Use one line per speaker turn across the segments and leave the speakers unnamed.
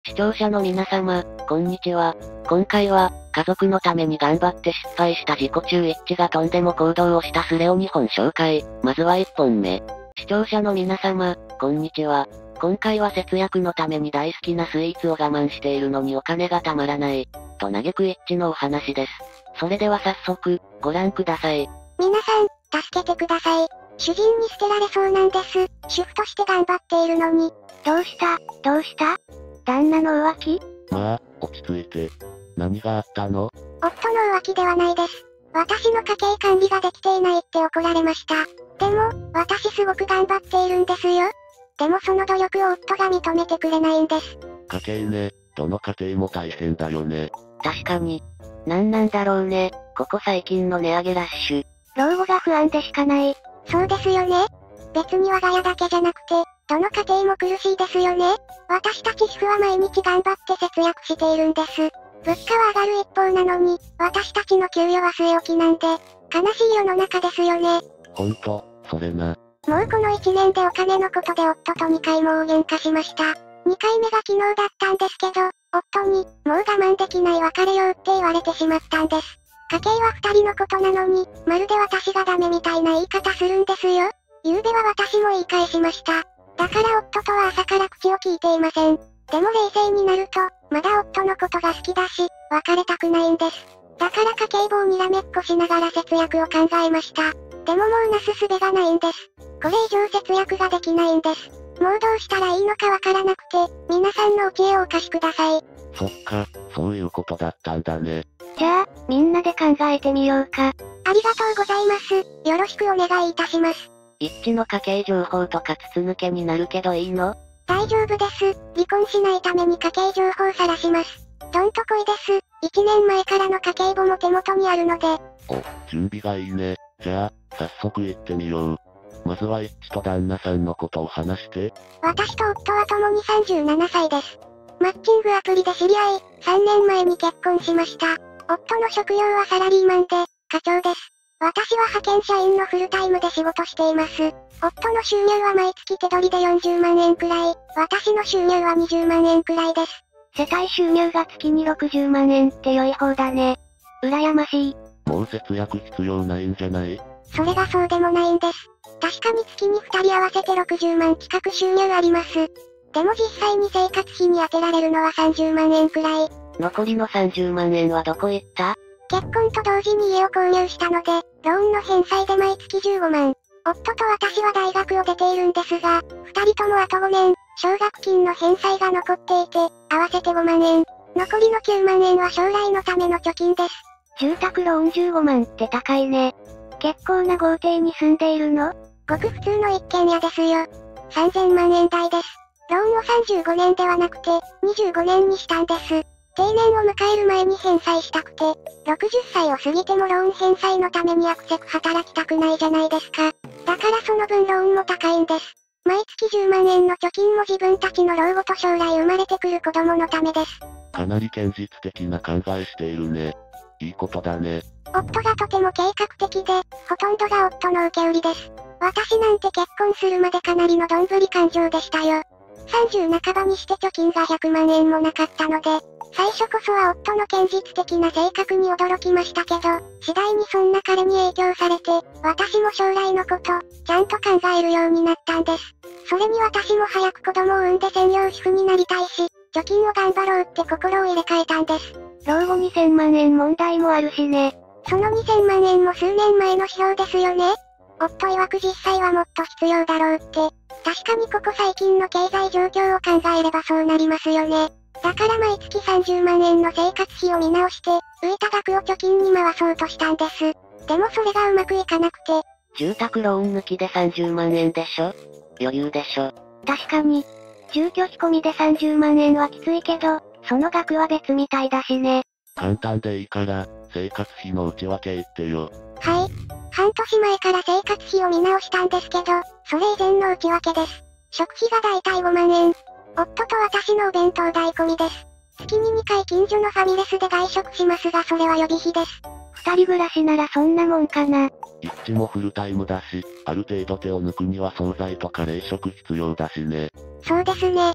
視聴者の皆様、こんにちは。今回は、家族のために頑張って失敗した自己中一致がとんでも行動をしたスレを2本紹介。まずは1本目。視聴者の皆様、こんにちは。今回は節約のために大好きなスイーツを我慢しているのにお金がたまらない。と嘆く一致のお話です。それでは早速、ご覧ください。
皆さん、助けてください。主人に捨てられそうなんです。主婦として頑張っているのに。どうした旦那の浮気？
まあ、落ち着いて。何があったの？
夫の浮気ではないです。私の家計管理ができていないって怒られました。でも、私すごく頑張っているんですよ。でもその努力を夫が認めてくれないんです。
家計ね、どの家庭も大変だよね。
確かに。なんだろうね、ここ最近の値上げラッシュ。
老後が不安でしかない。そうですよね。別に我が家だけじゃなくて、どの家庭も苦しいですよね。私たち主婦は毎日頑張って節約しているんです。物価は上がる一方なのに、私たちの給与は据え置きなんで、悲しい世の中ですよね。
ほんと、それな。
もうこの1年でお金のことで夫と2回も大喧嘩しました。2回目が昨日だったんですけど、夫に、もう我慢できない別れようって言われてしまったんです。家計は2人のことなのに、まるで私がダメみたいな言い方するんですよ。昨べは私も言い返しました。だから夫とは朝から口を聞いていません。でも冷静になると、まだ夫のことが好きだし、別れたくないんです。だから家計簿をにらめっこしながら節約を考えました。でももうなすすべがないんです。これ以上節約ができないんです。もうどうしたらいいのかわからなくて、皆さんのお知恵をお貸しください。
そっか、そういうことだったんだね。
じゃあ、みんなで考えてみようか。ありがとうございます。よろしくお願いいたします。
一致の家計情報とか筒抜けになるけどいいの？
大丈夫です。離婚しないために家計情報を晒します。どんとこいです。1年前からの家計簿も手元にあるので。
お、準備がいいね。じゃあ、早速行ってみよう。まずは一致と旦那さんのことを話して。
私と夫は共に37歳です。マッチングアプリで知り合い、3年前に結婚しました。夫の職業はサラリーマンで、課長です。私は派遣社員のフルタイムで仕事しています。夫の収入は毎月手取りで40万円くらい、私の収入は20万円くらいです。世帯収入が月に60万円って良い方だね。羨ましい。
もう節約必要ないんじゃない？
それがそうでもないんです。確かに月に2人合わせて60万近く収入あります。でも実際に生活費に充てられるのは30万円くらい。
残りの30万円はどこ行った？
結婚と同時に家を購入したので、ローンの返済で毎月15万。夫と私は大学を出ているんですが、2人ともあと5年、奨学金の返済が残っていて、合わせて5万円。残りの9万円は将来のための貯金です。住宅ローン15万って高いね。結構な豪邸に住んでいるの？ごく普通の一軒家ですよ。3000万円台です。ローンを35年ではなくて、25年にしたんです。定年を迎える前に返済したくて、60歳を過ぎてもローン返済のためにあくせく働きたくないじゃないですか。だからその分ローンも高いんです。毎月10万円の貯金も自分たちの老後と将来生まれてくる子供のためです。
かなり現実的な考えしているね。いいことだね。
夫がとても計画的で、ほとんどが夫の受け売りです。私なんて結婚するまでかなりのどんぶり勘定でしたよ。30半ばにして貯金が100万円もなかったので、最初こそは夫の堅実的な性格に驚きましたけど、次第にそんな彼に影響されて、私も将来のこと、ちゃんと考えるようになったんです。それに私も早く子供を産んで専業主婦になりたいし、貯金を頑張ろうって心を入れ替えたんです。老後2000万円問題もあるしね。その2000万円も数年前の指標ですよね。夫曰く実際はもっと必要だろうって。確かにここ最近の経済状況を考えればそうなりますよね。だから毎月30万円の生活費を見直して、浮いた額を貯金に回そうとしたんです。でもそれがうまくいかなくて。
住宅ローン抜きで30万円でしょ？余裕でしょ？
確かに。住居費込みで30万円はきついけど、その額は別みたいだしね。
簡単でいいから、生活費の内訳言ってよ。
はい。半年前から生活費を見直したんですけど、それ以前の内訳です。食費がだいたい5万円。夫と私のお弁当代込みです。月に2回近所のファミレスで外食しますがそれは予備費です。二人暮らしならそんなもんかな。
一致もフルタイムだし、ある程度手を抜くには惣菜とか冷食必要だしね。
そうですね。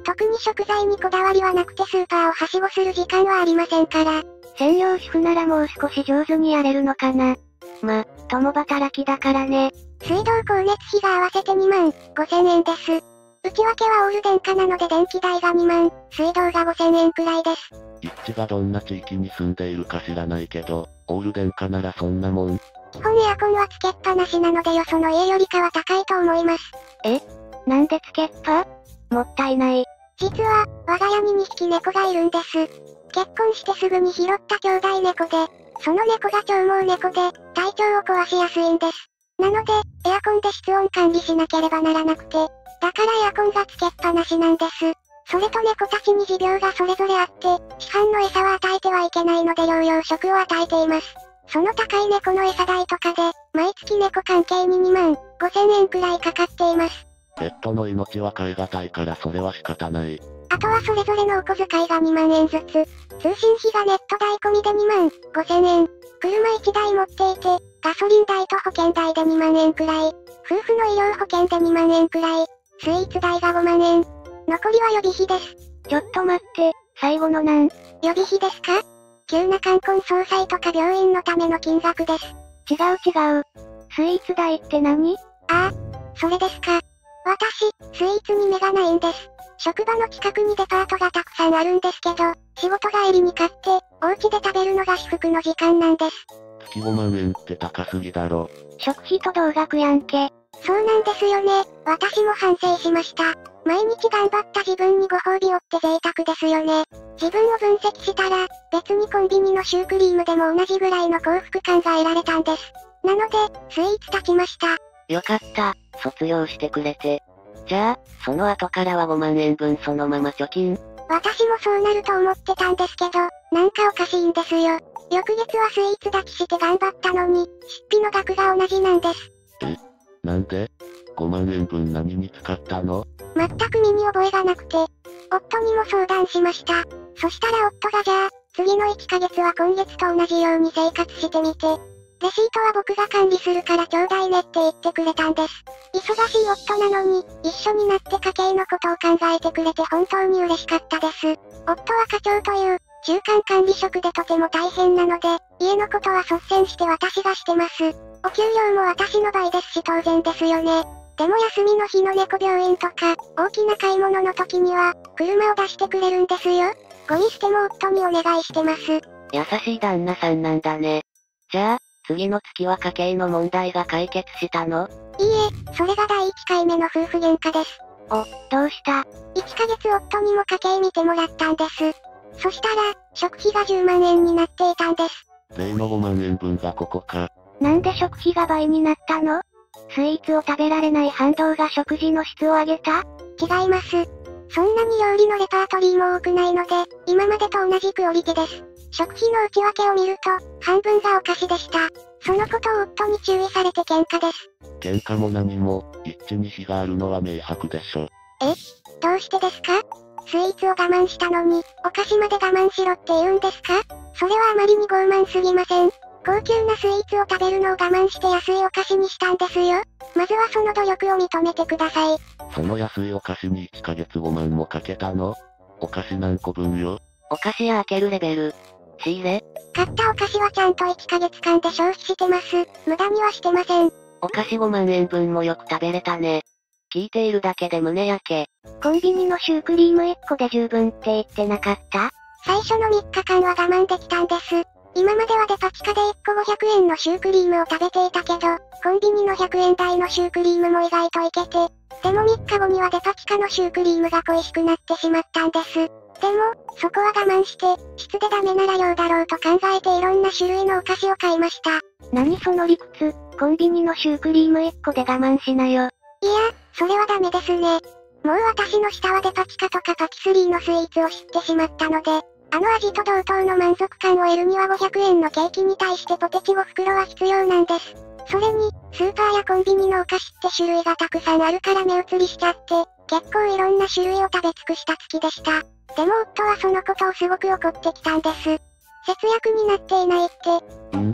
特に食材にこだわりはなくてスーパーをはしごする時間はありませんから。
専業主婦ならもう少し上手にやれるのかな。共働きだからね。
水道光熱費が合わせて2万5000円です。内訳はオール電化なので電気代が2万、水道が5000円くらいです。
一致がどんな地域に住んでいるか知らないけど、オール電化ならそんなもん。
基本エアコンはつけっぱなしなのでよその家よりかは高いと思います。
なんでつけっぱ？もったいない。
実は、我が家に2匹猫がいるんです。結婚してすぐに拾った兄弟猫で、その猫が長毛猫で、体調を壊しやすいんです。なので、エアコンで室温管理しなければならなくて、だからエアコンがつけっぱなしなんです。それと猫たちに持病がそれぞれあって、市販の餌は与えてはいけないので療養食を与えています。その高い猫の餌代とかで、毎月猫関係に2万5000円くらいかかっています。
ペットの命は買い難いからそれは仕方ない。
あとはそれぞれのお小遣いが2万円ずつ。通信費がネット代込みで2万5000円。車1台持っていて、ガソリン代と保険代で2万円くらい。夫婦の医療保険で2万円くらい。スイーツ代が5万円。残りは予備費です。
ちょっと待って、最後のなん？
予備費ですか？急な冠婚葬祭とか病院のための金額です。
違う。スイーツ代って何？
ああ、それですか。私、スイーツに目がないんです。職場の近くにデパートがたくさんあるんですけど、仕事帰りに買って、お家で食べるのが至福の時間なんです。
月5万円って高すぎだろ。
食費と同額やんけ。
そうなんですよね。私も反省しました。毎日頑張った自分にご褒美をって贅沢ですよね。自分を分析したら、別にコンビニのシュークリームでも同じぐらいの幸福感が得られたんです。なので、スイーツ立ちました。
よかった、卒業してくれて。じゃあ、その後からは5万円分そのまま貯金。
私もそうなると思ってたんですけど、なんかおかしいんですよ。翌月はスイーツ抱きして頑張ったのに、出費の額が同じなんです。
なんで？ 5 万円分何に使ったの？
全く身に覚えがなくて、夫にも相談しました。そしたら夫がじゃあ、次の1ヶ月は今月と同じように生活してみて。レシートは僕が管理するからちょうだいねって言ってくれたんです。忙しい夫なのに、一緒になって家計のことを考えてくれて本当に嬉しかったです。夫は課長という、中間管理職でとても大変なので、家のことは率先して私がしてます。お給料も私の倍ですし当然ですよね。でも休みの日の猫病院とか、大きな買い物の時には、車を出してくれるんですよ。ゴミ捨ても夫にお願いしてます。
優しい旦那さんなんだね。じゃあ、次の月は家計の問題が解決したの？
いいえ、それが第1回目の夫婦喧嘩です。
どうした？
1 ヶ月夫にも家計見てもらったんです。そしたら、食費が10万円になっていたんです。
例の5万円分がここか。
なんで食費が倍になったの？スイーツを食べられない反動が食事の質を上げた？
違います。そんなに料理のレパートリーも多くないので、今までと同じクオリティです。食費の内訳を見ると、半分がお菓子でした。そのことを夫に注意されて喧嘩です。
喧嘩も何も、一致に非があるのは明白でしょ。
どうしてですか？スイーツを我慢したのに、お菓子まで我慢しろって言うんですか？それはあまりに傲慢すぎません。高級なスイーツを食べるのを我慢して安いお菓子にしたんですよ。まずはその努力を認めてください。
その安いお菓子に1ヶ月5万もかけたの？お菓子何個分よ？
お菓子屋開けるレベル。仕入れ？
買ったお菓子はちゃんと1ヶ月間で消費してます。無駄にはしてません。
お菓子5万円分もよく食べれたね。聞いているだけで胸焼け。コンビニのシュークリーム1個で十分って言ってなかった？
最初の3日間は我慢できたんです。今まではデパ地下で1個500円のシュークリームを食べていたけど、コンビニの100円台のシュークリームも意外といけて、でも3日後にはデパ地下のシュークリームが恋しくなってしまったんです。でも、そこは我慢して、質でダメなら量だろうと考えていろんな種類のお菓子を買いました。
何その理屈、コンビニのシュークリーム1個で我慢しなよ。
いや、それはダメですね。もう私の舌はデパ地下とかパティスリーのスイーツを知ってしまったので、あの味と同等の満足感を得るには500円のケーキに対してポテチ5袋は必要なんです。それに、スーパーやコンビニのお菓子って種類がたくさんあるから目移りしちゃって、結構いろんな種類を食べ尽くした月でした。でも夫はそのことをすごく怒ってきたんです。節約になっていないって。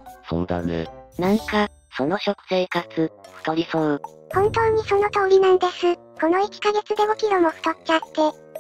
そうだね。
なんか、その食生活、太りそう。
本当にその通りなんです。この1ヶ月で5キロも太っちゃって。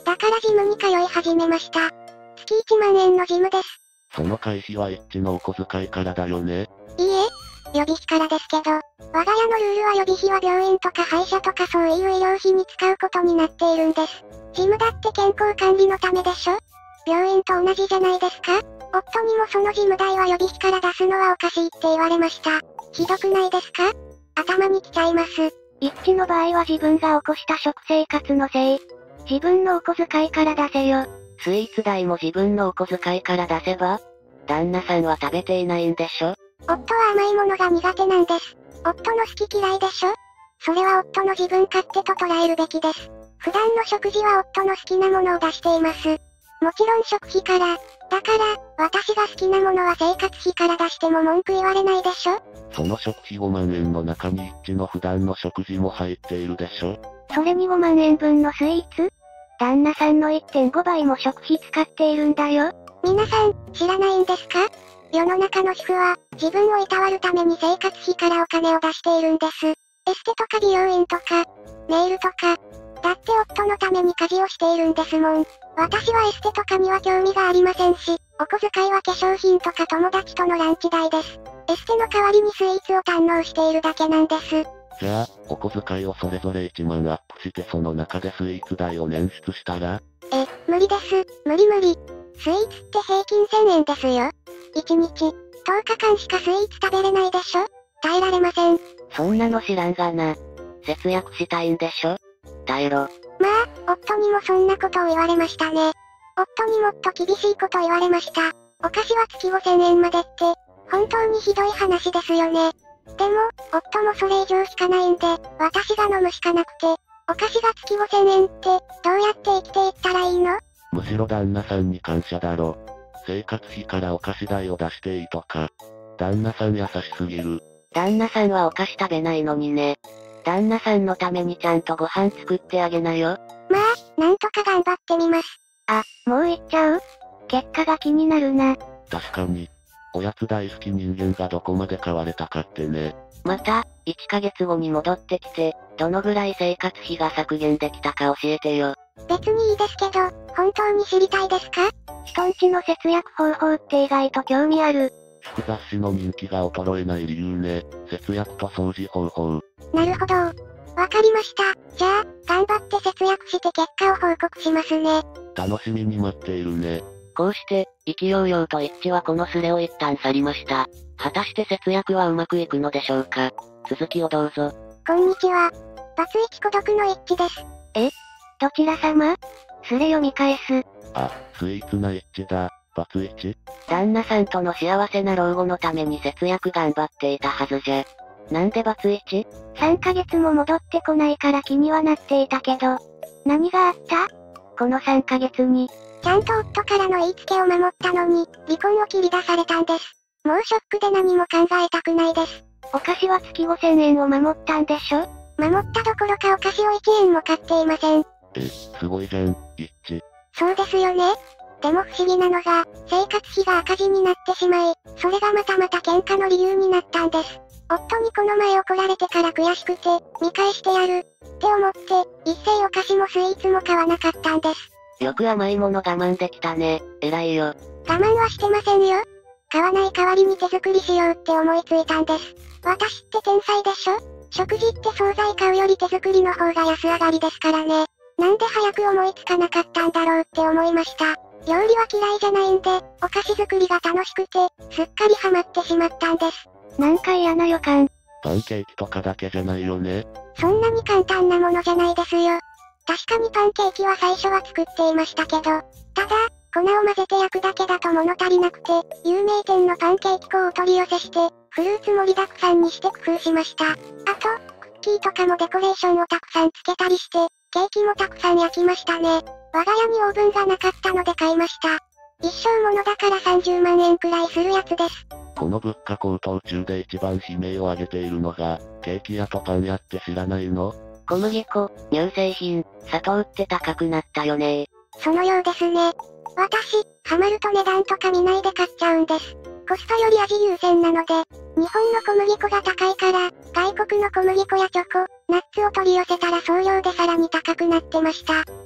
だからジムに通い始めました。月1万円のジムです。
その会費はエッチのお小遣いからだよね。
いいえ、予備費からですけど、我が家のルールは予備費は病院とか歯医者とかそういう医療費に使うことになっているんです。ジムだって健康管理のためでしょ？病院と同じじゃないですか？夫にもそのジム代は予備費から出すのはおかしいって言われました。ひどくないですか？頭にきちゃいます。
一致の場合は自分が起こした食生活のせい。自分のお小遣いから出せよ。スイーツ代も自分のお小遣いから出せば？旦那さんは食べていないんでしょ？
夫は甘いものが苦手なんです。夫の好き嫌いでしょ？それは夫の自分勝手と捉えるべきです。普段の食事は夫の好きなものを出しています。もちろん食費から。だから、私が好きなものは生活費から出しても文句言われないでしょ？
その食費5万円の中に一致の普段の食事も入っているでしょ？
それに5万円分のスイーツ？旦那さんの 1.5 倍も食費使っているんだよ。
皆さん、知らないんですか？世の中の主婦は、自分をいたわるために生活費からお金を出しているんです。エステとか美容院とか、ネイルとか。だって夫のために家事をしているんですもん。私はエステとかには興味がありませんし、お小遣いは化粧品とか友達とのランチ代です。エステの代わりにスイーツを堪能しているだけなんです。
じゃあ、お小遣いをそれぞれ1万アップしてその中でスイーツ代を捻出したら？
無理です。無理。スイーツって平均1000円ですよ。1日、10日間しかスイーツ食べれないでしょ？耐えられません。
そんなの知らんがな。節約したいんでしょ？耐えろ。
まあ、夫にもそんなことを言われましたね。夫にもっと厳しいこと言われました。お菓子は月5000円までって、本当にひどい話ですよね。でも、夫もそれ以上しかないんで、私が飲むしかなくて、お菓子が月5000円って、どうやって生きていったらいいの？
むしろ旦那さんに感謝だろ。生活費からお菓子代を出していいとか。旦那さん優しすぎる。
旦那さんはお菓子食べないのにね。旦那さんのためにちゃんとご飯作ってあげなよ。
まあ、なんとか頑張ってみます。
あ、もう言っちゃう？結果が気になるな。
確かに。おやつ大好き人間がどこまで変われたかってね。
また、1ヶ月後に戻ってきて、どのぐらい生活費が削減できたか教えてよ。
別にいいですけど、本当に知りたいですか？
人んちの節約方法って意外と興味ある。
服雑誌の人気が衰えない理由ね。節約と掃除方法。
なるほど。わかりました。じゃあ、頑張って節約して結果を報告しますね。
楽しみに待っているね。
こうして、意気揚々と一致はこのスレを一旦去りました。果たして節約はうまくいくのでしょうか？続きをどうぞ。
こんにちは。バツイチ孤独の一致です。
どちら様？スレ読み返す。
あ、スイーツな一致だ。バツイチ？
旦那さんとの幸せな老後のために節約頑張っていたはずじゃ。なんでバツイチ？3ヶ月も戻ってこないから気にはなっていたけど。何があった？この3ヶ月に。
ちゃんと夫からの言いつけを守ったのに、離婚を切り出されたんです。もうショックで何も考えたくないです。
お菓子は月5000円を守ったんでしょ？
守ったどころかお菓子を1円も買っていません。
すごいじゃん、一致。
そうですよね。でも不思議なのが、生活費が赤字になってしまい、それがまた喧嘩の理由になったんです。夫にこの前怒られてから悔しくて、見返してやる、って思って、一切お菓子もスイーツも買わなかったんです。
よく甘いもの我慢できたね。偉いよ。
我慢はしてませんよ。買わない代わりに手作りしようって思いついたんです。私って天才でしょ？食事って惣菜買うより手作りの方が安上がりですからね。なんで早く思いつかなかったんだろうって思いました。料理は嫌いじゃないんで、お菓子作りが楽しくて、すっかりハマってしまったんです。
なんか嫌な予感。
パンケーキとかだけじゃないよね。
そんなに簡単なものじゃないですよ。確かにパンケーキは最初は作っていましたけど、ただ、粉を混ぜて焼くだけだと物足りなくて、有名店のパンケーキ粉を取り寄せして、フルーツ盛りだくさんにして工夫しました。あと、クッキーとかもデコレーションをたくさんつけたりして、ケーキもたくさん焼きましたね。我が家にオーブンがなかったので買いました。一生ものだから30万円くらいするやつです。
この物価高騰中で一番悲鳴を上げているのが、ケーキ屋とパン屋って知らないの？
小麦粉、乳製品、砂糖って高くなったよね。
そのようですね。私、ハマると値段とか見ないで買っちゃうんです。コストより味優先なので、日本の小麦粉が高いから、外国の小麦粉やチョコ、ナッツを取り寄せたら送料でさらに高くなってました。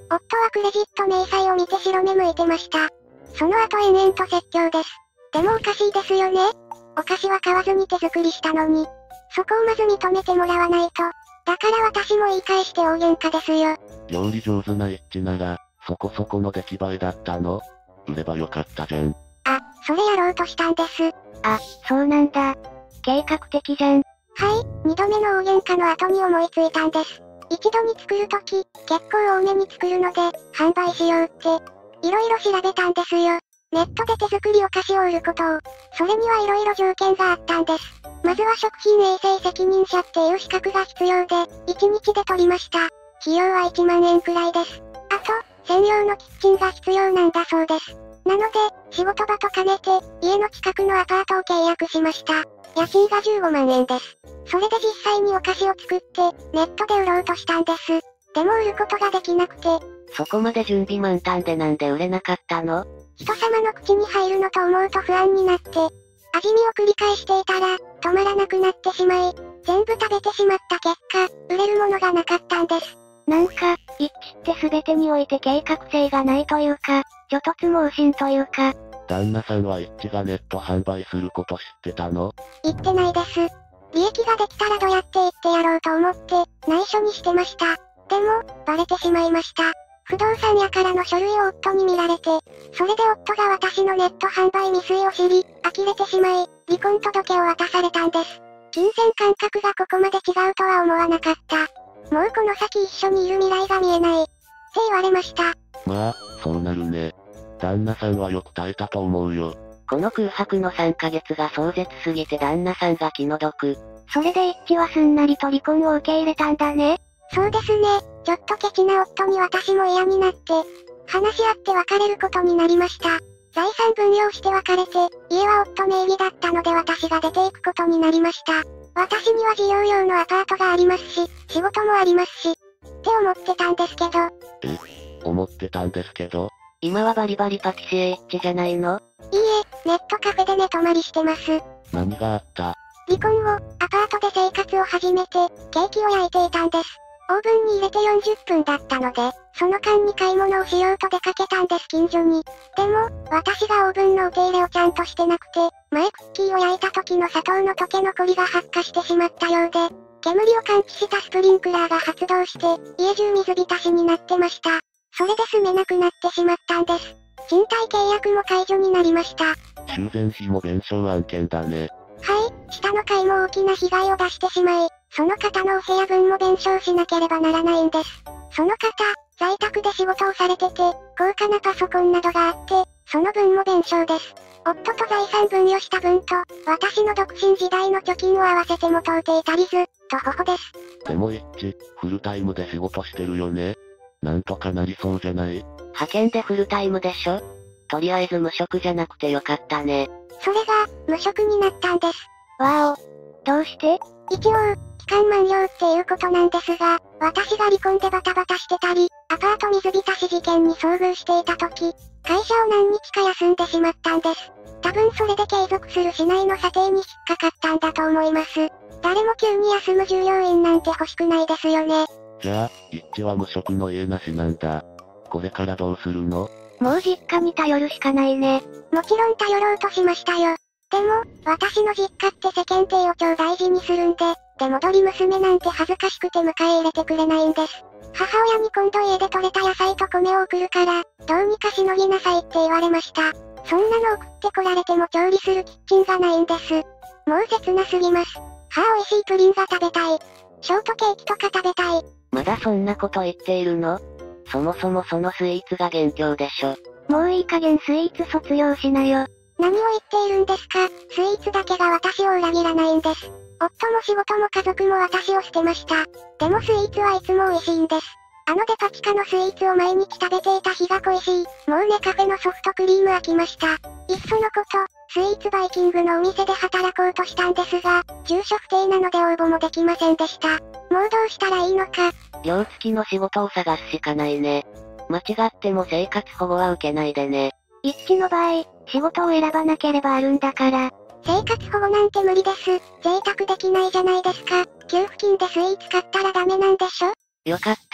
夫はクレジット明細を見て白目向いてました。その後延々と説教です。でもおかしいですよね。お菓子は買わずに手作りしたのに。そこをまず認めてもらわないと。だから私も言い返して大喧嘩ですよ。
料理上手な一致なら、そこそこの出来栄えだったの？売ればよかったじゃん。
あ、それやろうとしたんです。
あ、そうなんだ。計画的じゃん。
はい、二度目の大喧嘩の後に思いついたんです。一度に作るとき、結構多めに作るので、販売しようって、いろいろ調べたんですよ。ネットで手作りお菓子を売ることを。それにはいろいろ条件があったんです。まずは食品衛生責任者っていう資格が必要で、1日で取りました。費用は1万円くらいです。あと、専用のキッチンが必要なんだそうです。なので、仕事場と兼ねて、家の近くのアパートを契約しました。家賃が15万円です。それで実際にお菓子を作って、ネットで売ろうとしたんです。でも売ることができなくて。
そこまで準備満タンでなんで売れなかったの？
人様の口に入るのと思うと不安になって、味見を繰り返していたら、止まらなくなってしまい、全部食べてしまった結果、売れるものがなかったんです。
なんか、一致って全てにおいて計画性がないというか、ちょ突猛進というか。
旦那さんは一致がネット販売すること知ってたの？
言ってないです。利益ができたらどうやって言ってやろうと思って、内緒にしてました。でも、バレてしまいました。不動産屋からの書類を夫に見られて、それで夫が私のネット販売未遂を知り、呆れてしまい、離婚届を渡されたんです。金銭感覚がここまで違うとは思わなかった。もうこの先一緒にいる未来が見えない。って言われました。
まあ、そうなるね。旦那さんはよく耐えたと思うよ。
この空白の3ヶ月が壮絶すぎて旦那さんが気の毒。
それで一致はすんなりと離婚を受け入れたんだね。
そうですね。ちょっとケチな夫に私も嫌になって、話し合って別れることになりました。財産分与して別れて、家は夫名義だったので私が出ていくことになりました。私には自用用のアパートがありますし、仕事もありますし、って思ってたんですけど。
思ってたんですけど？
今はバリバリパティシエ一致じゃないの？
いいえ、ネットカフェで寝泊まりしてます。
何があった？
離婚後、アパートで生活を始めて、ケーキを焼いていたんです。オーブンに入れて40分だったので、その間に買い物をしようと出かけたんです近所に。でも、私がオーブンのお手入れをちゃんとしてなくて、前クッキーを焼いた時の砂糖の溶け残りが発火してしまったようで、煙を感知したスプリンクラーが発動して、家中水浸しになってました。それで住めなくなってしまったんです。賃貸契約も解除になりました。
修繕費も弁償案件だね。
はい、下の階も大きな被害を出してしまい、その方のお部屋分も弁償しなければならないんです。その方、在宅で仕事をされてて、高価なパソコンなどがあって、その分も弁償です。夫と財産分与した分と、私の独身時代の貯金を合わせても到底足りず、と頬です。
でも一致、フルタイムで仕事してるよね。なんとかなりそうじゃない？
派遣でフルタイムでしょ？とりあえず無職じゃなくてよかったね。
それが、無職になったんです。
わお。どうして？
一応、期間満了っていうことなんですが、私が離婚でバタバタしてたり、アパート水浸し事件に遭遇していた時、会社を何日か休んでしまったんです。多分それで継続するしないの査定に引っかかったんだと思います。誰も急に休む従業員なんて欲しくないですよね。
じゃあ、一致は無職の家なしなんだ。これからどうするの？
もう実家に頼るしかないね。
もちろん頼ろうとしましたよ。でも、私の実家って世間体を超大事にするんで、出戻り娘なんて恥ずかしくて迎え入れてくれないんです。母親に今度家で採れた野菜と米を送るから、どうにかしのぎなさいって言われました。そんなの送ってこられても調理するキッチンがないんです。もう切なすぎます。美味しいプリンが食べたい。ショートケーキとか食べたい。
まだそんなこと言っているの？そもそもそのスイーツが元凶でしょ。
もういい加減スイーツ卒業しなよ。
何を言っているんですか？スイーツだけが私を裏切らないんです。夫も仕事も家族も私を捨てました。でもスイーツはいつも美味しいんです。あのデパ地下のスイーツを毎日食べていた日が恋しい。もうねカフェのソフトクリーム飽きました。いっそのこと、スイーツバイキングのお店で働こうとしたんですが、住所不定なので応募もできませんでした。もうどうしたらいいのか。
寮付きの仕事を探すしかないね。間違っても生活保護は受けないでね。
一致の場合、仕事を選ばなければあるんだから。
生活保護なんて無理です。贅沢できないじゃないですか。給付金でスイーツ買ったらダメなんでしょ？
よかった。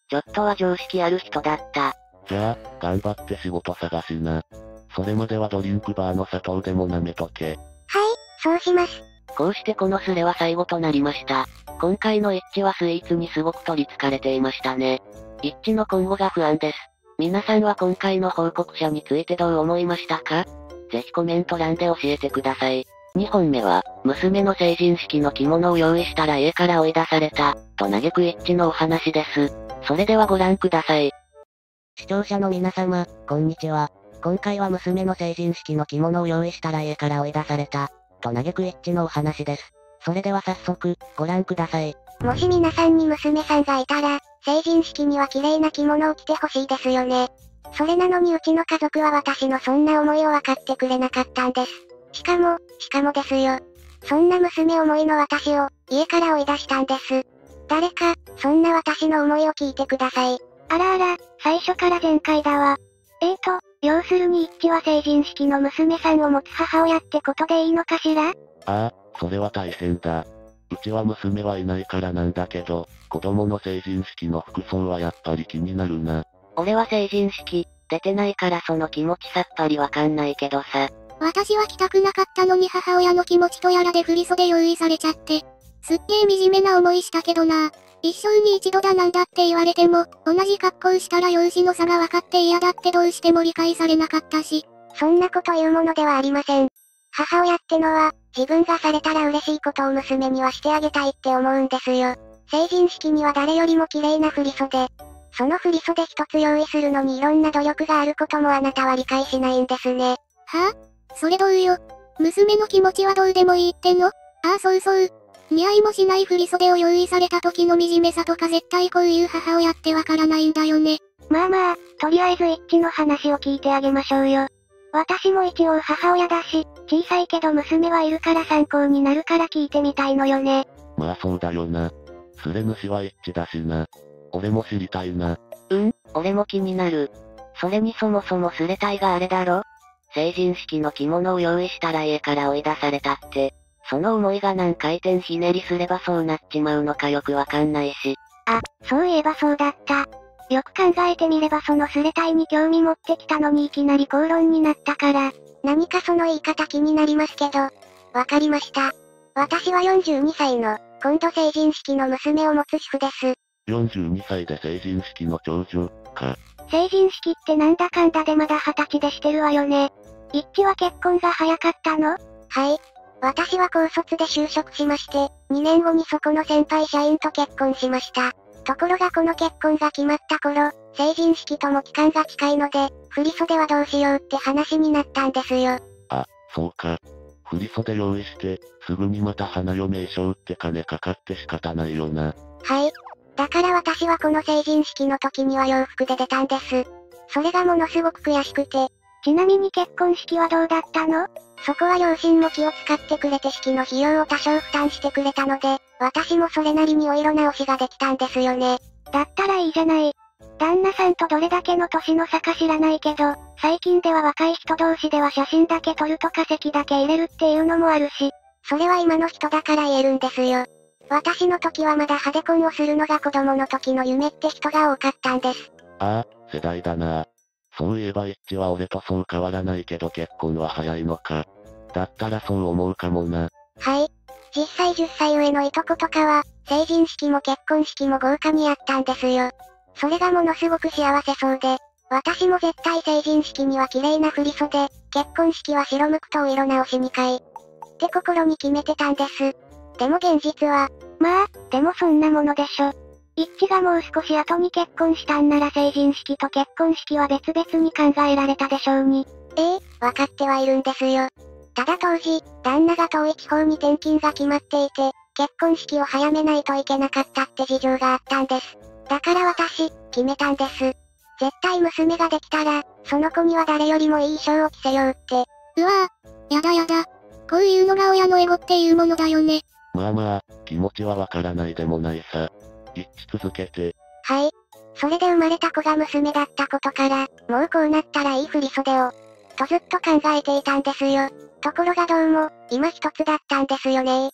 ちょっとは常識ある人だった。
じゃあ、頑張って仕事探しな。それまではドリンクバーの砂糖でも舐めとけ。
はい、そうします。
こうしてこのスレは最後となりました。今回の一致はスイーツにすごく取り憑かれていましたね。一致の今後が不安です。皆さんは今回の報告者についてどう思いましたか？ぜひコメント欄で教えてください。2本目は、娘の成人式の着物を用意したら家から追い出された、と嘆く一致のお話です。それではご覧ください。
視聴者の皆様、こんにちは。今回は娘の成人式の着物を用意したら家から追い出された、と嘆く一致のお話です。それでは早速、ご覧ください。
もし皆さんに娘さんがいたら、成人式には綺麗な着物を着てほしいですよね。それなのにうちの家族は私のそんな思いを分かってくれなかったんです。しかもですよ。そんな娘思いの私を、家から追い出したんです。誰か、そんな私の思いを聞いてください。
あらあら、最初から全開だわ。要するに一致は成人式の娘さんを持つ母親ってことでいいのかしら？
ああ、それは大変だ。うちは娘はいないからなんだけど、子供の成人式の服装はやっぱり気になるな。
俺は成人式、出てないからその気持ちさっぱりわかんないけどさ。
私は着たくなかったのに母親の気持ちとやらで振り袖用意されちゃって。すっげー惨めな思いしたけどな。一生に一度だなんだって言われても、同じ格好したら容姿の差が分かって嫌だってどうしても理解されなかったし。そんなこと言うものではありません。母親ってのは、自分がされたら嬉しいことを娘にはしてあげたいって思うんですよ。成人式には誰よりも綺麗な振り袖。その振り袖一つ用意するのにいろんな努力があることもあなたは理解しないんですね。
はぁ？それどうよ。娘の気持ちはどうでもいいっての？ああそうそう。似合いもしない振り袖を用意された時の惨めさとか絶対こういう母親ってわからないんだよね。
まあまあ、とりあえず一致の話を聞いてあげましょうよ。私も一応母親だし、小さいけど娘はいるから参考になるから聞いてみたいのよね。
まあそうだよな。スレ主は一致だしな。俺も知りたいな。
俺も気になる。それにそもそもスレ隊があれだろ？成人式の着物を用意したら家から追い出されたって。その思いが何回転ひねりすればそうなっちまうのかよくわかんないし。
あ、そういえばそうだった。よく考えてみればそのスレ隊に興味持ってきたのにいきなり口論になったから。何かその言い方気になりますけど。わかりました。私は42歳の、今度成人式の娘を持つ主婦です。
42歳で成人式の長女、か。
成人式ってなんだかんだでまだ20歳でしてるわよね。一致は結婚が早かったの？はい。私は高卒で就職しまして、2年後にそこの先輩社員と結婚しました。ところがこの結婚が決まった頃、成人式とも期間が近いので、振り袖はどうしようって話になったんですよ。
あ、そうか。振り袖用意して、すぐにまた花嫁衣装って金かかって仕方ないよな。
はい。だから私はこの成人式の時には洋服で出たんです。それがものすごく悔しくて。ちなみに結婚式はどうだったの？そこは両親も気を使ってくれて式の費用を多少負担してくれたので、私もそれなりにお色直しができたんですよね。だったらいいじゃない。旦那さんとどれだけの年の差か知らないけど、最近では若い人同士では写真だけ撮るとか席だけ入れるっていうのもあるし、それは今の人だから言えるんですよ。私の時はまだ派手婚をするのが子供の時の夢って人が多かったんです。
ああ、世代だな。そういえば一致は俺とそう変わらないけど結婚は早いのか。だったらそう思うかもな。
はい。実際10歳上のいとことかは、成人式も結婚式も豪華にやったんですよ。それがものすごく幸せそうで、私も絶対成人式には綺麗な振り袖、結婚式は白むくとお色直し2回。って心に決めてたんです。でも現実は、まあ、でもそんなものでしょ。一致がもう少し後に結婚したんなら成人式と結婚式は別々に考えられたでしょうに。わかってはいるんですよ。ただ当時、旦那が遠い地方に転勤が決まっていて、結婚式を早めないといけなかったって事情があったんです。だから私、決めたんです。絶対娘ができたら、その子には誰よりもいい衣装を着せようって。
うわぁ、やだやだ。こういうのが親のエゴっていうものだよね。
まあまあ、気持ちはわからないでもないさ。一致続けて。
はい。それで生まれた子が娘だったことから、もうこうなったらいい振り袖を、とずっと考えていたんですよ。ところがどうも、今一つだったんですよね。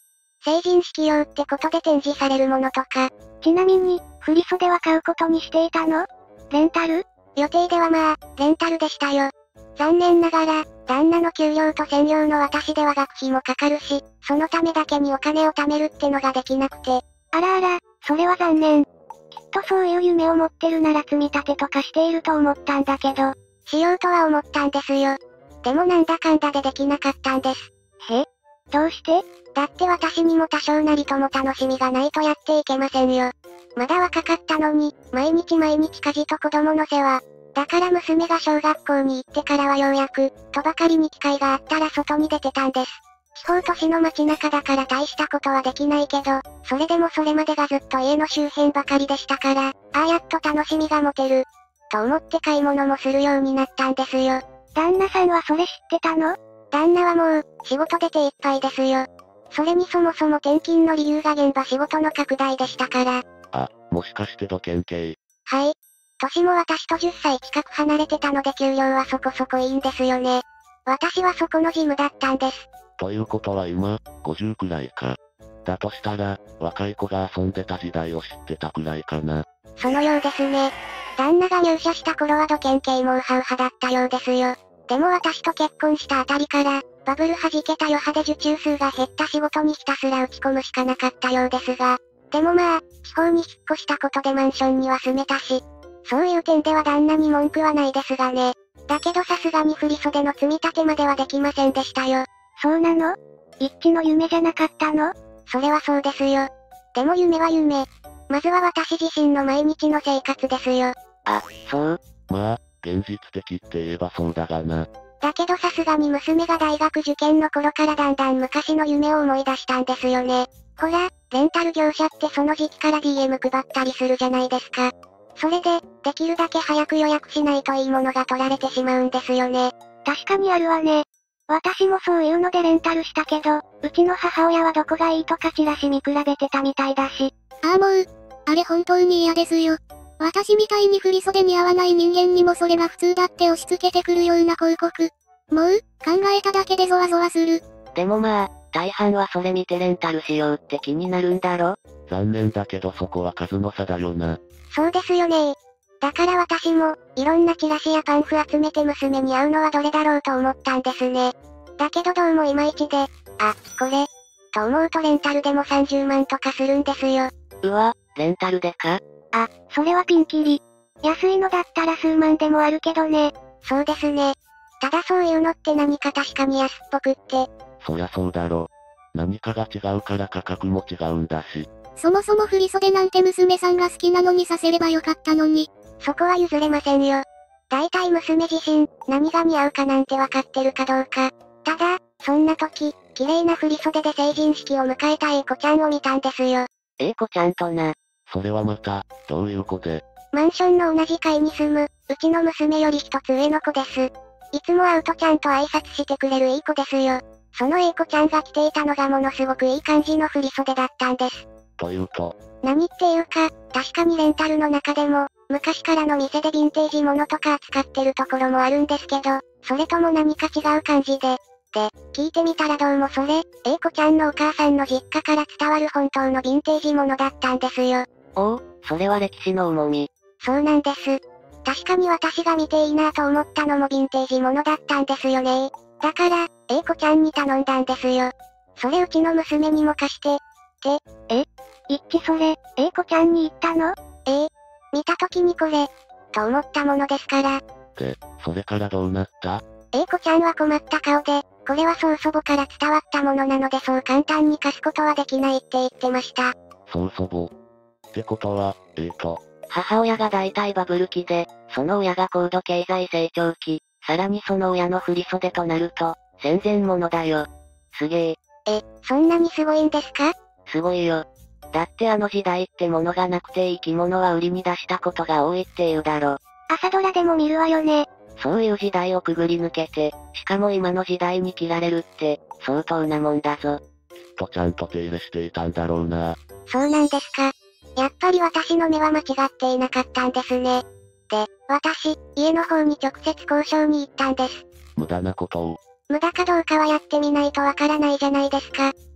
成人式用ってことで展示されるものとか。
ちなみに、振袖は買うことにしていたの？レンタル？
予定ではまあ、レンタルでしたよ。残念ながら、旦那の給料と専業の私では学費もかかるし、そのためだけにお金を貯めるってのができなくて。
あらあら、それは残念。きっとそういう夢を持ってるなら積み立てとかしていると思ったんだけど。
しようとは思ったんですよ。でもなんだかんだでできなかったんです。
どうして？
だって私にも多少なりとも楽しみがないとやっていけませんよ。まだ若かったのに、毎日家事と子供の世話。だから娘が小学校に行ってからはようやく、とばかりに機会があったら外に出てたんです。地方都市の街中だから大したことはできないけど、それでもそれまでがずっと家の周辺ばかりでしたから、ああやっと楽しみが持てる。と思って買い物もするようになったんですよ。
旦那さんはそれ知ってたの？
旦那はもう、仕事で手いっぱいですよ。それにそもそも転勤の理由が現場仕事の拡大でしたから。
あ、もしかして土建系。
はい。年も私と10歳近く離れてたので給料はそこそこいいんですよね。私はそこの事務だったんです。
ということは今、50くらいか。だとしたら、若い子が遊んでた時代を知ってたくらいかな。
そのようですね。旦那が入社した頃は土建系もウハウハだったようですよ。でも私と結婚したあたりから、バブル弾けた余波で受注数が減った仕事にひたすら打ち込むしかなかったようですが。でもまあ、地方に引っ越したことでマンションには住めたし、そういう点では旦那に文句はないですがね。だけどさすがに振袖の積み立てまではできませんでしたよ。
そうなの？一致の夢じゃなかったの？
それはそうですよ。でも夢は夢。まずは私自身の毎日の生活ですよ。
あ、そう？
まあ、現実的って言えばそうだがな。
だけどさすがに娘が大学受験の頃からだんだん昔の夢を思い出したんですよね。ほら、レンタル業者ってその時期から DM 配ったりするじゃないですか。それで、できるだけ早く予約しないといいものが取られてしまうんですよね。
確かにあるわね。私もそういうのでレンタルしたけど、うちの母親はどこがいいとかチラシ見比べてたみたいだし。
ああもう、あれ本当に嫌ですよ。私みたいに振袖に合わない人間にもそれが普通だって押し付けてくるような広告。もう、考えただけでゾワゾワする。
でもまあ、大半はそれ見てレンタルしようって気になるんだろ？
残念だけどそこは数の差だよな。
そうですよね。だから私も、いろんなチラシやパンフ集めて娘に会うのはどれだろうと思ったんですね。だけどどうもいまいちで、あ、これ、と思うとレンタルでも30万とかするんですよ。
うわ、レンタルでか？
あ、それはピンキリ。安いのだったら数万でもあるけどね。
そうですね。ただそういうのって何か確かに安っぽくって。
そりゃそうだろ。何かが違うから価格も違うんだし。
そもそも振袖なんて娘さんが好きなのにさせればよかったのに。
そこは譲れませんよ。大体娘自身、何が似合うかなんてわかってるかどうか。ただ、そんな時、綺麗な振袖で成人式を迎えた英子ちゃんを見たんですよ。
英子ちゃんとな。
それはまた、どういう子で？
マンションの同じ階に住む、うちの娘より一つ上の子です。いつも会うとちゃんと挨拶してくれるいい子ですよ。その英子ちゃんが着ていたのがものすごくいい感じの振袖だったんです。
というと、
何っていうか、確かにレンタルの中でも、昔からの店でヴィンテージものとか扱ってるところもあるんですけど、それとも何か違う感じで。で、聞いてみたらどうもそれ、英子ちゃんのお母さんの実家から伝わる本当のヴィンテージものだったんですよ。
おお、それは歴史の重み。
そうなんです。確かに私が見ていいなと思ったのもヴィンテージものだったんですよね。だから、英子ちゃんに頼んだんですよ。それうちの娘にも貸して。
一致それ、英子ちゃんに言ったの？
見た時にこれ、と思ったものですから。
で、それからどうなった？
英子ちゃんは困った顔で、これは曽祖母から伝わったものなのでそう簡単に貸すことはできないって言ってました。
曽祖母。ってことは、
母親が大体バブル期で、その親が高度経済成長期、さらにその親の振袖となると、戦前ものだよ。すげえ。
そんなにすごいんですか？
すごいよ。だってあの時代って物がなくていい着物は売りに出したことが多いっていうだろ。
朝ドラでも見るわよね。
そういう時代をくぐり抜けて、しかも今の時代に着られるって、相当なもんだぞ。
きっとちゃんと手入れしていたんだろうな。
そうなんですか。やっぱり私の目は間違っていなかったんですね。で、私、家の方に直接交渉に行ったんです。
無駄なことを。
無駄かどうかはやってみないとわからないじゃないですか。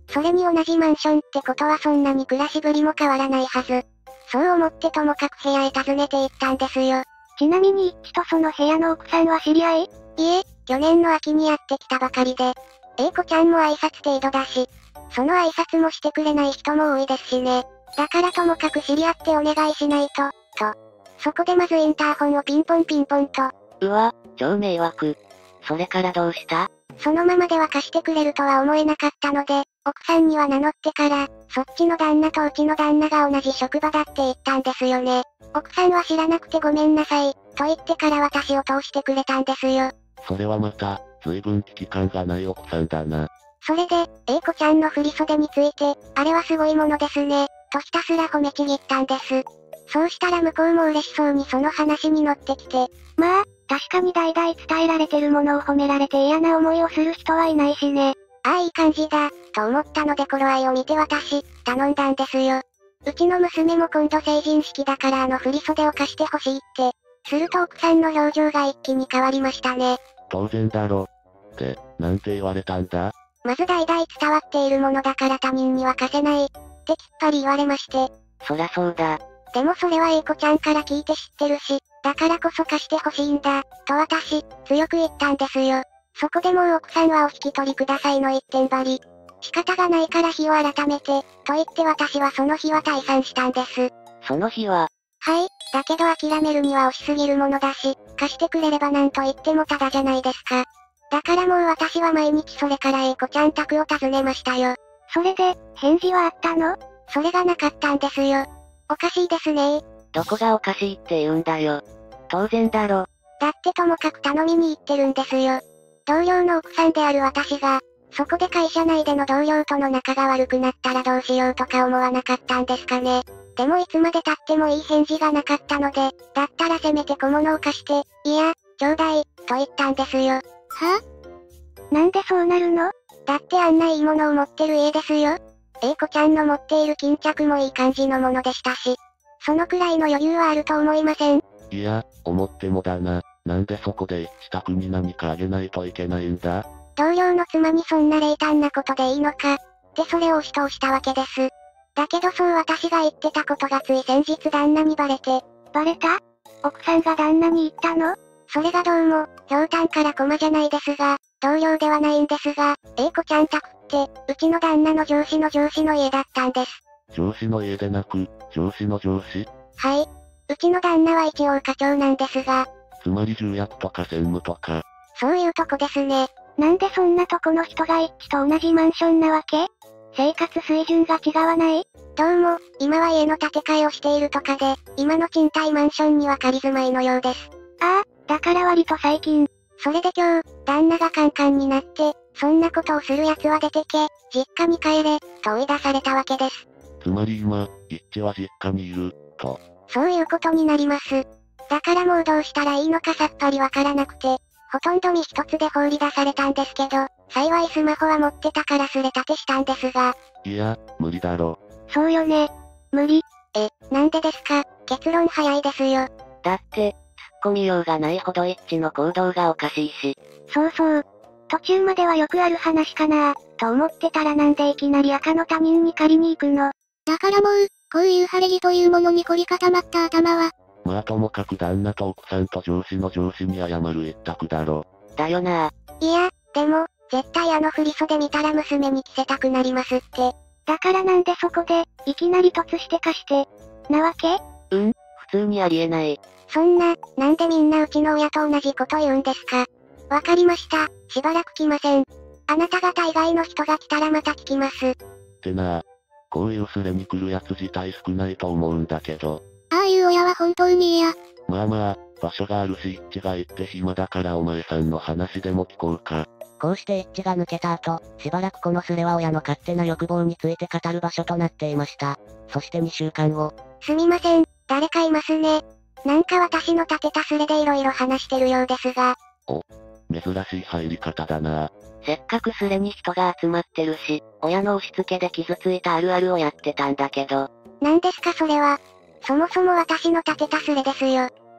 それに同じマンションってことはそんなに暮らしぶりも変わらないはず。そう思ってともかく部屋へ訪ねて行ったんですよ。
ちなみに一致とその部屋の奥さんは知り合い？
いえ、去年の秋にやってきたばかりで、A子ちゃんも挨拶程度だし、その挨拶もしてくれない人も多いですしね。だからともかく知り合ってお願いしないと、そこでまずインターホンをピンポンと。
うわ、超迷惑。それからどうした？
そのままでは貸してくれるとは思えなかったので、奥さんには名乗ってから、そっちの旦那とうちの旦那が同じ職場だって言ったんですよね。奥さんは知らなくてごめんなさい、と言ってから私を通してくれたんですよ。
それはまた、随分危機感がない奥さんだな。
それで、A子ちゃんの振り袖について、あれはすごいものですね、とひたすら褒めちぎったんです。そうしたら向こうも嬉しそうにその話に乗ってきて、
まあ、確かに代々伝えられてるものを褒められて嫌な思いをする人はいないしね。
ああいい感じだ、と思ったので頃合いを見て私、頼んだんですよ。うちの娘も今度成人式だから振り袖を貸してほしいって。すると奥さんの表情が一気に変わりましたね。
当然だろ。って、なんて言われたんだ？
まず代々伝わっているものだから他人には貸せない、ってきっぱり言われまして。
そらそうだ。
でもそれはA子ちゃんから聞いて知ってるし、だからこそ貸してほしいんだ、と私、強く言ったんですよ。そこでもう奥さんはお引き取りくださいの一点張り。仕方がないから日を改めて、と言って私はその日は退散したんです。
その日は？
はい、だけど諦めるには惜しすぎるものだし、貸してくれればなんと言ってもタダじゃないですか。だからもう私は毎日それからA子ちゃん宅を訪ねましたよ。
それで、返事はあったの？
それがなかったんですよ。おかしいですねー。
どこがおかしいって言うんだよ。当然だろ。
だってともかく頼みに行ってるんですよ。同僚の奥さんである私が、そこで会社内での同僚との仲が悪くなったらどうしようとか思わなかったんですかね。でもいつまで経ってもいい返事がなかったので、だったらせめて小物を貸して、いや、ちょうだい、と言ったんですよ。
は？なんでそうなるの？
だってあんないいものを持ってる家ですよ。A子ちゃんの持っている巾着もいい感じのものでしたし、そのくらいの余裕はあると思いません？
いや、思ってもだな。なんでそこで一致宅に何かあげないといけないんだ？
同僚の妻にそんな冷淡なことでいいのか、ってそれを押し通したわけです。だけどそう私が言ってたことがつい先日旦那にバレて。
バレた？奥さんが旦那に言ったの？
それがどうも、ひょうたんからコマじゃないですが、同僚ではないんですが、A子ちゃん宅って、うちの旦那の上司の家だったんです。
上司の家でなく、上司の上司？
はい。うちの旦那は一応課長なんですが。
つまり重役とか専務とか。
そういうとこですね。
なんでそんなとこの人が一致と同じマンションなわけ？生活水準が違わない？
どうも、今は家の建て替えをしているとかで、今の賃貸マンションには仮住まいのようです。
ああ、だから割と最近。
それで今日、旦那がカンカンになって、そんなことをする奴は出てけ、実家に帰れ、と追い出されたわけです。
つまり今、一致は実家にいる、と。
そういうことになります。だからもうどうしたらいいのかさっぱりわからなくて、ほとんど身一つで放り出されたんですけど、幸いスマホは持ってたからすれ立てしたんですが。
いや、無理だろ。
そうよね。無理。
なんでですか？結論早いですよ。
だって、突っ込みようがないほど一致の行動がおかしいし。
そうそう。途中まではよくある話かなと思ってたらなんでいきなり赤の他人に借りに行くの？
だからもう、こういう晴れ着というものに凝り固まった頭は。
まあともかく旦那と奥さんと上司の上司に謝る一択だろ。
だよな。
いや、でも、絶対振り袖見たら娘に着せたくなりますって。
だからなんでそこで、いきなり突して貸して、なわけ？
普通にありえない。
そんな、なんでみんなうちの親と同じこと言うんですか？わかりました。しばらく来ません。あなた方以外の人が来たらまた聞きます。
ってな。こういうスレに来るやつ自体少ないと思うんだけど。
ああいう親は本当に嫌。
まあまあ、場所があるし一致が行って暇だからお前さんの話でも聞こうか。
こうして一致が抜けた後、しばらくこのスレは親の勝手な欲望について語る場所となっていました。そして2週間後。
すみません、誰かいますね。なんか私の立てたスレで色々話してるようですが。
珍しい入り方だな。
せっかくスレに人が集まってるし、親の押し付けで傷ついたあるあるをやってたんだけど。
なんですかそれは。そもそも私の立てたスレですよ。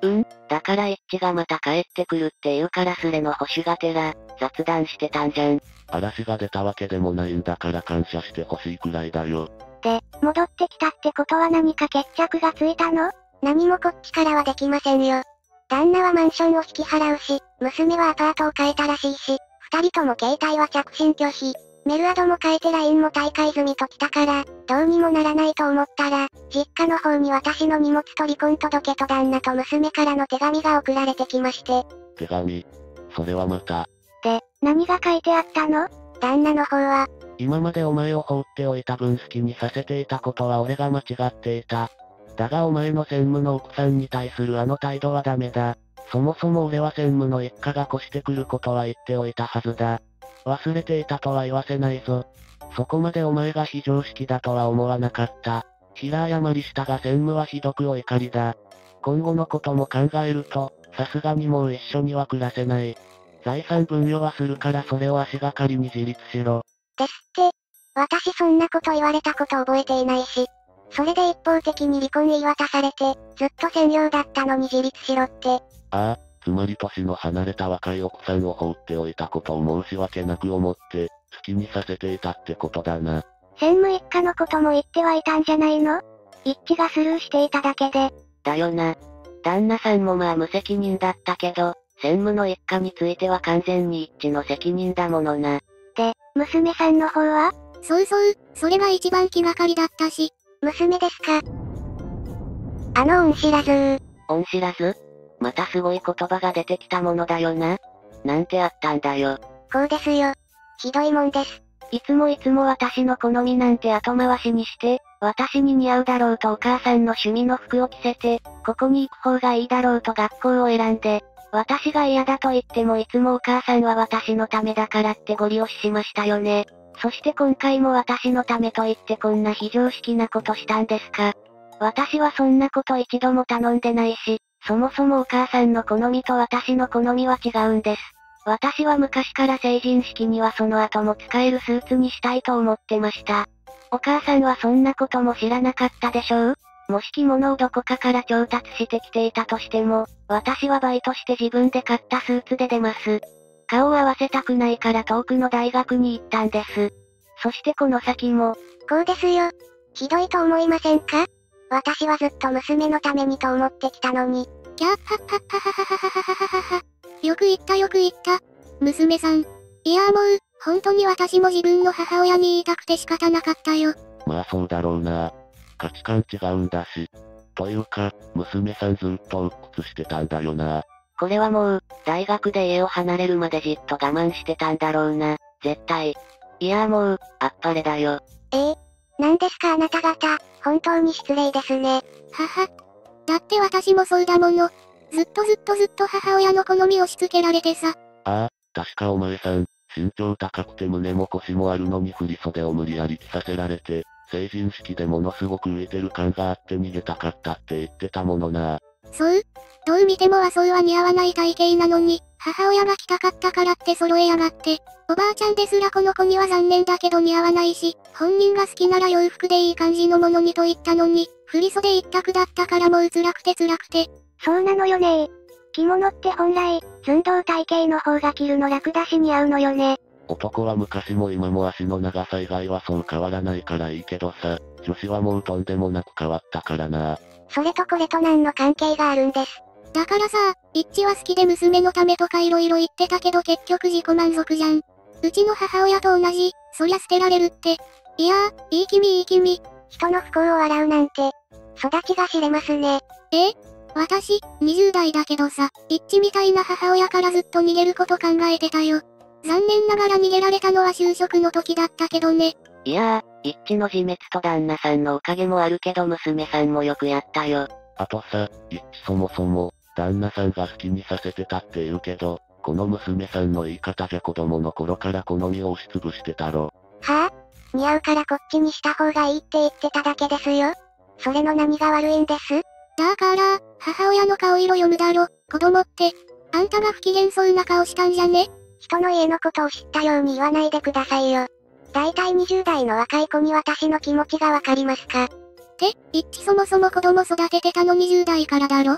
だから一致がまた帰ってくるっていうからスレの保守がてら、雑談してたんじゃん。
嵐が出たわけでもないんだから感謝してほしいくらいだよ。
で、戻ってきたってことは何か決着がついたの？何もこっちからはできませんよ。旦那はマンションを引き払うし、娘はアパートを変えたらしいし、二人とも携帯は着信拒否。メルアドも変えて LINE も退会済みと来たから、どうにもならないと思ったら、実家の方に私の荷物と離婚届と旦那と娘からの手紙が送られてきまして。
手紙？それはまた。
で、何が書いてあったの？旦那の方は、
今までお前を放っておいた分好きにさせていたことは俺が間違っていた。だがお前の専務の奥さんに対するあの態度はダメだ。そもそも俺は専務の一家が越してくることは言っておいたはずだ。忘れていたとは言わせないぞ。そこまでお前が非常識だとは思わなかった。平謝りしたが専務はひどくお怒りだ。今後のことも考えると、さすがにもう一緒には暮らせない。財産分与はするからそれを足がかりに自立しろ。
ですって。私そんなこと言われたこと覚えていないし。それで一方的に離婚言い渡されて、ずっと専業だったのに自立しろって。
ああ、つまり年の離れた若い奥さんを放っておいたことを申し訳なく思って、好きにさせていたってことだな。
専務一家のことも言ってはいたんじゃないの？一致がスルーしていただけで。
だよな。旦那さんもまあ無責任だったけど、専務の一家については完全に一致の責任だものな。
で、娘さんの方は？
そうそう、それが一番気がかりだったし。
娘ですか？恩知らずー。
恩知らず？またすごい言葉が出てきたものだよな。なんてあったんだよ。
こうですよ。ひどいもんです。
いつも私の好みなんて後回しにして、私に似合うだろうとお母さんの趣味の服を着せて、ここに行く方がいいだろうと学校を選んで、私が嫌だと言ってもいつもお母さんは私のためだからってご利用しましたよね。そして今回も私のためと言ってこんな非常識なことしたんですか？私はそんなこと一度も頼んでないし、そもそもお母さんの好みと私の好みは違うんです。私は昔から成人式にはその後も使えるスーツにしたいと思ってました。お母さんはそんなことも知らなかったでしょう？もし着物をどこかから調達してきていたとしても、私はバイトして自分で買ったスーツで出ます。顔を合わせたくないから遠くの大学に行ったんです。そしてこの先も。
こうですよ。ひどいと思いませんか？私はずっと娘のためにと思ってきたのに。
キャーッハッハッハハハハハハハハハ。よく言ったよく言った。娘さん。いやもう、本当に私も自分の母親に言いたくて仕方なかったよ。
まあそうだろうな。価値観違うんだし。というか、娘さんずっと鬱屈してたんだよな。
これはもう、大学で家を離れるまでじっと我慢してたんだろうな。絶対。いやもう、あっぱれだよ。
何ですかあなた方、本当に失礼ですね。
はは。だって私もそうだもの。ずっと母親の好みを押し付けられてさ。
ああ、確かお前さん、身長高くて胸も腰もあるのに振り袖を無理やり着させられて、成人式でものすごく浮いてる感があって逃げたかったって言ってたものな。
そう？どう見ても和装は似合わない体型なのに、母親が着たかったからって揃えやがって。おばあちゃんですらこの子には残念だけど似合わないし、本人が好きなら洋服でいい感じのものにと言ったのに、振り袖一択だったからもう辛くて。
そうなのよね。着物って本来、寸胴体型の方が着るの楽だし似合うのよね。
男は昔も今も足の長さ以外はそう変わらないからいいけどさ、女子はもうとんでもなく変わったからな。
それとこれと何の関係があるんです。
だからさ、一致は好きで娘のためとか色々言ってたけど結局自己満足じゃん。うちの母親と同じ、そりゃ捨てられるって。いやー、いい君。
人の不幸を笑うなんて、育ちが知れますね。
私、20代だけどさ、一致みたいな母親からずっと逃げること考えてたよ。残念ながら逃げられたのは就職の時だったけどね。
いやー、一致の自滅と旦那さんのおかげもあるけど娘さんもよくやったよ。
あとさ、一致そもそも、旦那さんが好きにさせてたって言うけど、この娘さんの言い方じゃ子供の頃から好みを押しつぶしてたろ。
はぁ？似合うからこっちにした方がいいって言ってただけですよ。それの何が悪いんです？
だから、母親の顔色読むだろ、子供って。あんたが不機嫌そうな顔したんじゃね？
人の家のことを知ったように言わないでくださいよ。だいたい20代の若い子に私の気持ちがわかりますか？
一致そもそも子供育ててたの20代からだろ？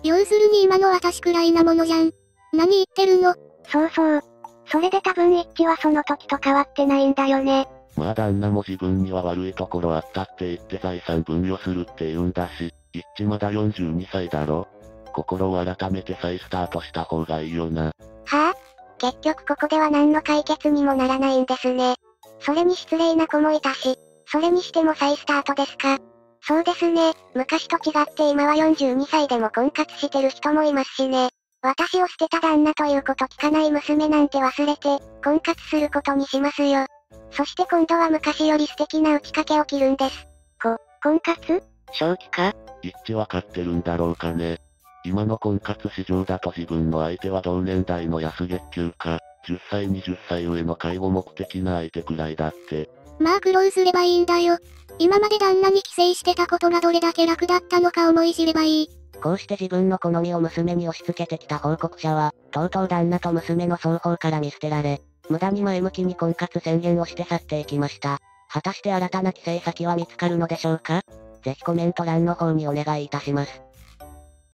要するに今の私くらいなものじゃん。何言ってるの？
そうそう。それで多分一致はその時と変わってないんだよね。
まあ旦那も自分には悪いところあったって言って財産分与するって言うんだし、一致まだ42歳だろ。心を改めて再スタートした方がいいよな。
はぁ？結局ここでは何の解決にもならないんですね。それに失礼な子もいたし、それにしても再スタートですか？そうですね。昔と違って今は42歳でも婚活してる人もいますしね。私を捨てた旦那ということ聞かない娘なんて忘れて、婚活することにしますよ。そして今度は昔より素敵な打ち掛けを切るんです。婚活？
正気か？
一致わかってるんだろうかね。今の婚活市場だと自分の相手は同年代の安月給か、10歳20歳上の介護目的な相手くらいだって。
まあ苦労すればいいんだよ。今まで旦那に寄生してたことがどれだけ楽だったのか思い知ればいい。
こうして自分の好みを娘に押し付けてきた報告者は、とうとう旦那と娘の双方から見捨てられ、無駄に前向きに婚活宣言をして去っていきました。果たして新たな寄生先は見つかるのでしょうか？ぜひコメント欄の方にお願いいたします。